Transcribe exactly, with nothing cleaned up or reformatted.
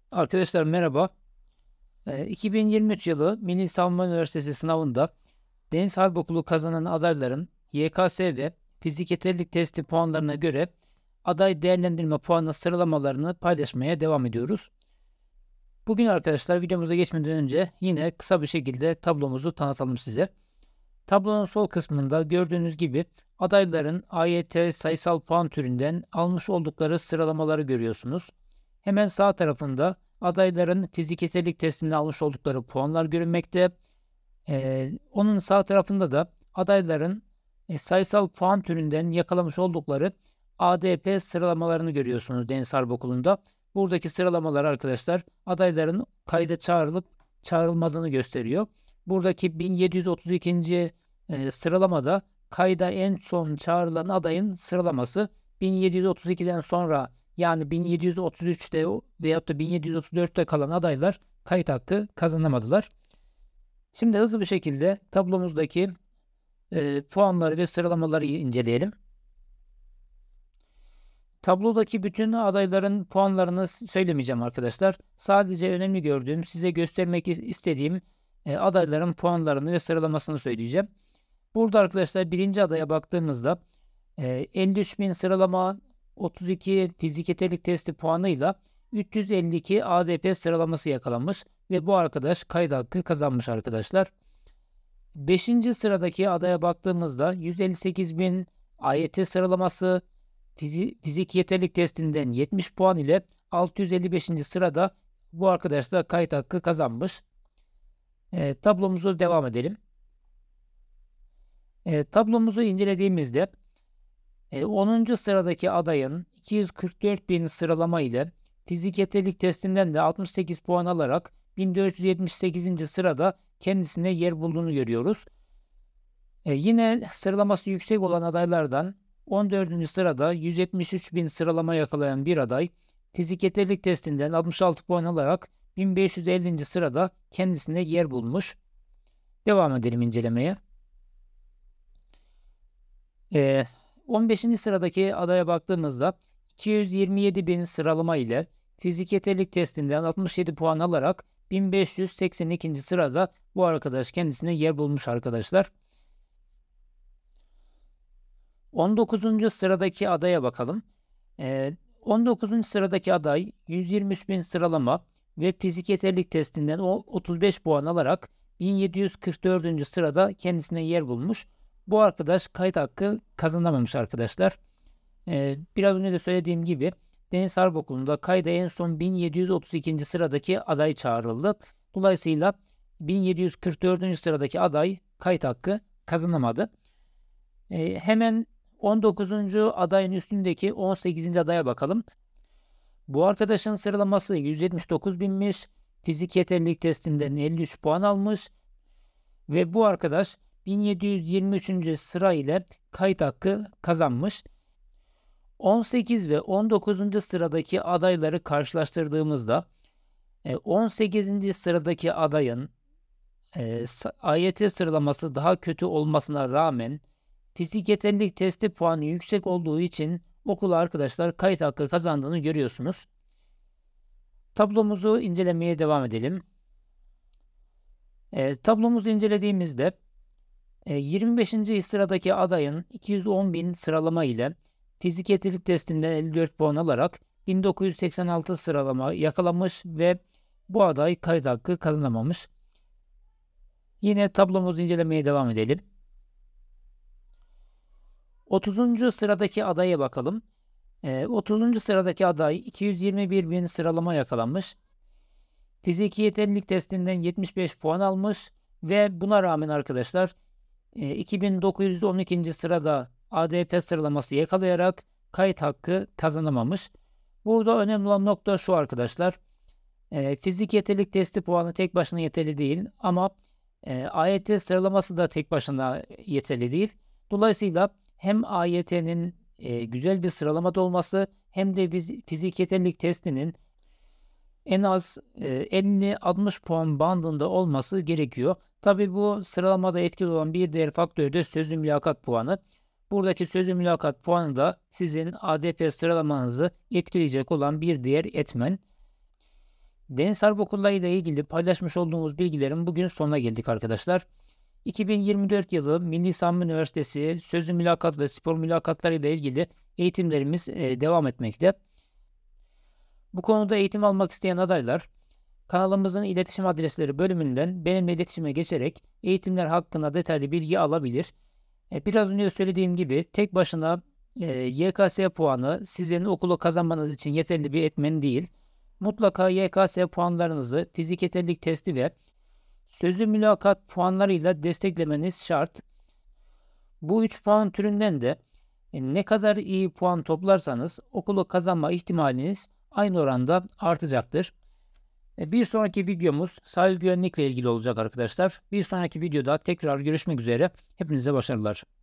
Arkadaşlar merhaba. Ee, iki bin yirmi üç yılı Milli Savunma Üniversitesi sınavında Deniz Harp Okulu kazanan adayların Y K S ve fizik yeterlilik testi puanlarına göre aday değerlendirme puanı sıralamalarını paylaşmaya devam ediyoruz. Bugün arkadaşlar videomuza geçmeden önce yine kısa bir şekilde tablomuzu tanıtalım size. Tablonun sol kısmında gördüğünüz gibi adayların A Y T sayısal puan türünden almış oldukları sıralamaları görüyorsunuz. Hemen sağ tarafında adayların fizik yeterlilik testinde almış oldukları puanlar görünmekte. Ee, onun sağ tarafında da adayların e, sayısal puan türünden yakalamış oldukları A D P sıralamalarını görüyorsunuz Deniz Harp Okulu'nda. Buradaki sıralamalar arkadaşlar adayların kayda çağrılıp çağrılmadığını gösteriyor. Buradaki bin yedi yüz otuz ikinci E, sıralamada kayda en son çağrılan adayın sıralaması bin yedi yüz otuz ikiden sonra yani bin yedi yüz otuz üçte veyahut da bin yedi yüz otuz dörtte kalan adaylar kayıt hakkı kazanamadılar. Şimdi hızlı bir şekilde tablomuzdaki e, puanları ve sıralamaları inceleyelim. Tablodaki bütün adayların puanlarını söylemeyeceğim arkadaşlar. Sadece önemli gördüğüm, size göstermek istediğim e, adayların puanlarını ve sıralamasını söyleyeceğim. Burada arkadaşlar birinci adaya baktığımızda e, elli üç bin sıralama, otuz iki fizik yeterlilik testi puanıyla üç yüz elli iki A D P sıralaması yakalamış ve bu arkadaş kayıt hakkı kazanmış arkadaşlar. beşinci sıradaki adaya baktığımızda yüz elli sekiz bin A Y T sıralaması, fizik, fizik yeterlilik testinden yetmiş puan ile altı yüz elli beşinci sırada bu arkadaş da kayıt hakkı kazanmış. E, tablomuzu devam edelim. E, tablomuzu incelediğimizde e, onuncu sıradaki adayın iki yüz kırk dört bin sıralama ile fizik yeterlilik testinden de altmış sekiz puan alarak bin dört yüz yetmiş sekizinci sırada kendisine yer bulduğunu görüyoruz. E, yine sıralaması yüksek olan adaylardan on dördüncü sırada yüz yetmiş üç bin sıralama yakalayan bir aday fizik yeterlilik testinden altmış altı puan alarak bin beş yüz ellinci sırada kendisine yer bulmuş. Devam edelim incelemeye. Ee, on beşinci sıradaki adaya baktığımızda iki yüz yirmi yedi bin sıralama ile fizik yeterlilik testinden altmış yedi puan alarak bin beş yüz seksen ikinci sırada bu arkadaş kendisine yer bulmuş arkadaşlar. on dokuzuncu sıradaki adaya bakalım. Ee, on dokuzuncu sıradaki aday yüz yirmi üç bin sıralama ve fizik yeterlilik testinden otuz beş puan alarak bin yedi yüz kırk dördüncü sırada kendisine yer bulmuş. Bu arkadaş kayıt hakkı kazanamamış arkadaşlar. Ee, biraz önce de söylediğim gibi Deniz Harp Okulu'nda kayda en son bin yedi yüz otuz ikinci sıradaki aday çağrıldı. Dolayısıyla bin yedi yüz kırk dördüncü sıradaki aday kayıt hakkı kazanamadı. Ee, hemen on dokuzuncu adayın üstündeki on sekizinci adaya bakalım. Bu arkadaşın sıralaması yüz yetmiş dokuz binmiş. Fizik yeterlilik testinden elli üç puan almış. Ve bu arkadaş bin yedi yüz yirmi üçüncü sıra ile kayıt hakkı kazanmış. on sekiz ve on dokuzuncu sıradaki adayları karşılaştırdığımızda on sekizinci sıradaki adayın A Y T sıralaması daha kötü olmasına rağmen fizik yeterlilik testi puanı yüksek olduğu için okula arkadaşlar kayıt hakkı kazandığını görüyorsunuz. Tablomuzu incelemeye devam edelim. E, tablomuzu incelediğimizde e, yirmi beşinci sıradaki adayın iki yüz on bin sıralama ile fizik yeterlilik testinden elli dört puan alarak bin dokuz yüz seksen altı sıralama yakalamış ve bu aday kayıt hakkı kazanamamış. Yine tablomuzu incelemeye devam edelim. otuzuncu sıradaki adaya bakalım. E, otuzuncu sıradaki aday iki yüz yirmi bir bin sıralama yakalamış. Fiziki yeterlilik testinden yetmiş beş puan almış ve buna rağmen arkadaşlar e, iki bin dokuz yüz on ikinci sırada A D P sıralaması yakalayarak kayıt hakkı kazanamamış. Burada önemli olan nokta şu arkadaşlar. E, fizik yeterlilik testi puanı tek başına yeterli değil ama e, A Y T sıralaması da tek başına yeterli değil. Dolayısıyla hem A Y T'nin e, güzel bir sıralamada olması hem de biz fizik yeterlilik testinin en az e, elli altmış puan bandında olması gerekiyor. Tabi bu sıralamada etkili olan bir diğer faktör de sözlü mülakat puanı. Buradaki sözlü mülakat puanı da sizin A D P sıralamanızı etkileyecek olan bir diğer etmen. Deniz Harp Okulları ile ilgili paylaşmış olduğumuz bilgilerin bugün sonuna geldik arkadaşlar. iki bin yirmi dört yılı Milli Savunma Üniversitesi Sözlü Mülakat ve Spor Mülakatları ile ilgili eğitimlerimiz e, devam etmekte. Bu konuda eğitim almak isteyen adaylar kanalımızın iletişim adresleri bölümünden benimle iletişime geçerek eğitimler hakkında detaylı bilgi alabilir. E, biraz önce söylediğim gibi tek başına e, Y K S puanı sizin okulu kazanmanız için yeterli bir etmen değil. Mutlaka Y K S puanlarınızı fizik yeterlilik testi ve sözlü mülakat puanlarıyla desteklemeniz şart. Bu üç puan türünden de e, ne kadar iyi puan toplarsanız okulu kazanma ihtimaliniz aynı oranda artacaktır. E, bir sonraki videomuz sahil güvenlikle ilgili olacak arkadaşlar. Bir sonraki videoda tekrar görüşmek üzere. Hepinize başarılar.